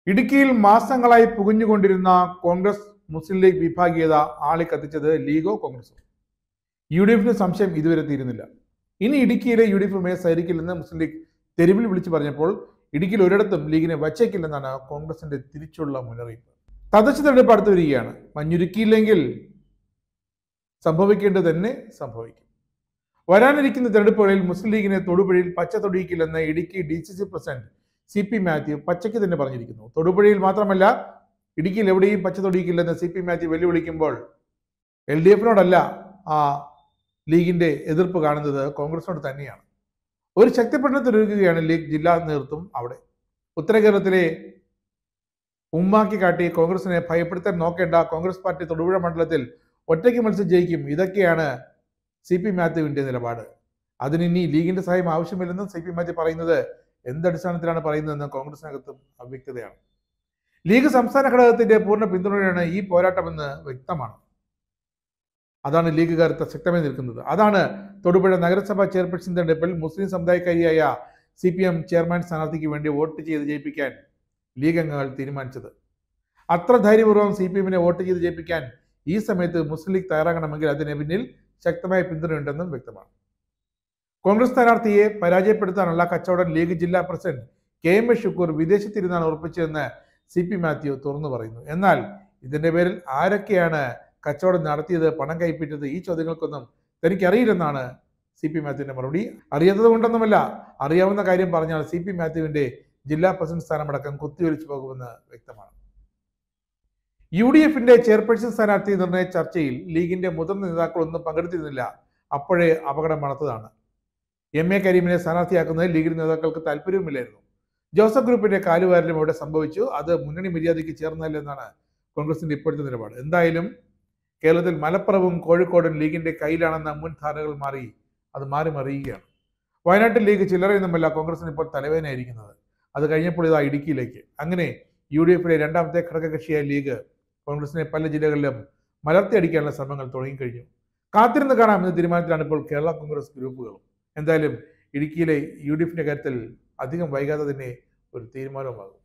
ഇടുക്കിയിൽ മാസങ്ങളായി പുകഞ്ഞുകൊണ്ടിരുന്ന കോൺഗ്രസ് മുസ്ലിം ലീഗ് വിഭാഗീയത ആളിക്കത്തിച്ചത് ലീഗോ കോൺഗ്രസോ? UDF സംശയം ഇതുവരെ തീരുന്നില്ല. ഇനി ഇടുക്കിയിലെ UDF സഹകരിക്കില്ലെന്ന് മുസ്ലിം ലീഗ് തെരുവിൽ വിളിച്ചു പറഞ്ഞപ്പോൾ ഇടുക്കിയിൽ ഒരിടത്തും ലീഗിനെ വച്ചേക്കില്ലെന്നാണ് കോൺഗ്രസിന്റെ തിരിച്ചുള്ള മുന്നറിയിപ്പ്. തദ്ദേശ തെരഞ്ഞെടുപ്പ് അടുത്ത് വരികയാണ്. മഞ്ഞുരുക്കിയില്ലെങ്കിൽ സംഭവിക്കേണ്ടത് തന്നെ സംഭവിക്കും. വരാനിരിക്കുന്ന തെരഞ്ഞെടുപ്പുകളിൽ മുസ്ലിം ലീഗിനെ തൊടുപുഴയിൽ പച്ച തൊടിയിക്കില്ലെന്ന് Idukki DCC president CP Mathew പച്ചയ്ക്ക് തന്നെ പറഞ്ഞിരിക്കുന്നു. തൊടുപുഴയിൽ മാത്രമല്ല, ഇടുക്കിയിൽ എവിടെയും പച്ച തൊടിയിക്കില്ലെന്ന് CP മാത്യു വെല്ലുവിളിക്കുമ്പോൾ LDF ആ ലീഗിന്റെ എതിർപ്പ് കാണുന്നത് കോൺഗ്രസിനോട് തന്നെയാണ്. ഒരു ശക്തിപ്രകടനത്തിനൊരുങ്ങുകയാണ് ലീഗ് ജില്ലാ നേതൃത്വം അവിടെ. ഉത്തര കേരളത്തിലെ ഉമ്മാക്കി കാട്ടി കോൺഗ്രസിനെ ഭയപ്പെടുത്താൻ നോക്കേണ്ട, കോൺഗ്രസ് പാർട്ടി തൊടുപുഴ മണ്ഡലത്തിൽ ഒറ്റയ്ക്ക് മത്സരം ജയിക്കും. ഇതൊക്കെയാണ് CP മാത്യുവിന്റെ നിലപാട്. അതിനി ലീഗിന്റെ സഹായം ആവശ്യമില്ലെന്നും CP മാത്യു പറയുന്നത് എന്തടിസ്ഥാനത്തിലാണ് പറയുന്നതെന്ന് കോൺഗ്രസിനകത്തും അവ്യക്തതയാണ്. ലീഗ് സംസ്ഥാന ഘടകത്തിന്റെ പൂർണ്ണ പിന്തുണയാണ് ഈ പോരാട്ടമെന്ന് വ്യക്തമാണ്. അതാണ് ലീഗുകാർ ശക്തമായി നിൽക്കുന്നത്. അതാണ് തൊടുപുഴ നഗരസഭാ ചെയർപേഴ്സൺ തെരഞ്ഞെടുപ്പിൽ മുസ്ലിം സമുദായക്കാരിയായ CPM ചെയർമാൻ സ്ഥാനാർത്ഥിക്ക് വേണ്ടി വോട്ട് ചെയ്ത് ജയിപ്പിക്കാൻ ലീഗ് അംഗങ്ങൾ തീരുമാനിച്ചത്. അത്ര ധൈര്യപൂർവ്വം CPM വോട്ട് ചെയ്ത് ജയിപ്പിക്കാൻ ഈ സമയത്ത് മുസ്ലിം ലീഗ് തയ്യാറാകണമെങ്കിൽ അതിന് പിന്നിൽ ശക്തമായ പിന്തുണയുണ്ടെന്നും വ്യക്തമാണ്. കോൺഗ്രസ് സ്ഥാനാർത്ഥിയെ പരാജയപ്പെടുത്താനുള്ള കച്ചവടം ലീഗ് ജില്ലാ പ്രസിഡന്റ് KM ഷുക്കൂർ വിദേശത്തിരുന്നാണ് ഉറപ്പിച്ചതെന്ന് CP മാത്യു തുറന്നു പറയുന്നു. എന്നാൽ ഇതിന്റെ പേരിൽ ആരൊക്കെയാണ് കച്ചവടം നടത്തിയത്, പണം കൈപ്പറ്റിയത്, ഈ ചോദ്യങ്ങൾക്കൊന്നും തനിക്കറിയില്ലെന്നാണ് CP മാത്യുവിന്റെ മറുപടി. അറിയാത്തത് കൊണ്ടൊന്നുമല്ല, അറിയാവുന്ന കാര്യം പറഞ്ഞാൽ CP മാത്യുവിന്റെ ജില്ലാ പ്രസിഡന്റ് സ്ഥാനമടക്കം കുത്തിയൊലിച്ചു പോകുമെന്ന് വ്യക്തമാണ്. UDF ചെയർപേഴ്സൺ സ്ഥാനാർത്ഥി നിർണയ ചർച്ചയിൽ ലീഗിന്റെ മുതിർന്ന നേതാക്കളൊന്നും പങ്കെടുത്തിരുന്നില്ല. അപ്പോഴേ അപകടം മണത്തതാണ്. MA കരീമിനെ സ്ഥാനാർത്ഥിയാക്കുന്നതിൽ ലീഗിന്റെ നേതാക്കൾക്ക് താല്പര്യവുമില്ലായിരുന്നു. ജോസഫ് ഗ്രൂപ്പിന്റെ കാലുവാരലും ഇവിടെ സംഭവിച്ചു. അത് മുന്നണി മര്യാദയ്ക്ക് ചേർന്നല്ലെന്നാണ് കോൺഗ്രസിന്റെ ഇപ്പോഴത്തെ നിലപാട്. എന്തായാലും കേരളത്തിൽ മലപ്പുറവും കോഴിക്കോടും ലീഗിന്റെ കയ്യിലാണെന്ന മുൻ ധാരണകൾ അത് മാറി മറിയുകയാണ്. വയനാട്ടിൽ ലീഗ് ചില്ലറയൊന്നുമല്ല കോൺഗ്രസിന് ഇപ്പോൾ തലവേദനയായിരിക്കുന്നത്. അത് കഴിഞ്ഞപ്പോൾ ഇതാ ഇടുക്കിയിലേക്ക്. അങ്ങനെ UDF രണ്ടാമത്തെ ഘടകകക്ഷിയായ ലീഗ് കോൺഗ്രസിനെ പല ജില്ലകളിലും മലർത്തിയടിക്കാനുള്ള ശ്രമങ്ങൾ തുടങ്ങിക്കഴിഞ്ഞു. കാത്തിരുന്ന് കാണാമെന്ന തീരുമാനത്തിലാണ് ഇപ്പോൾ കേരള കോൺഗ്രസ് ഗ്രൂപ്പുകളും. എന്തായാലും ഇടുക്കിയിലെ UDF കാര്യത്തിൽ അധികം വൈകാതെ തന്നെ ഒരു തീരുമാനമാകും.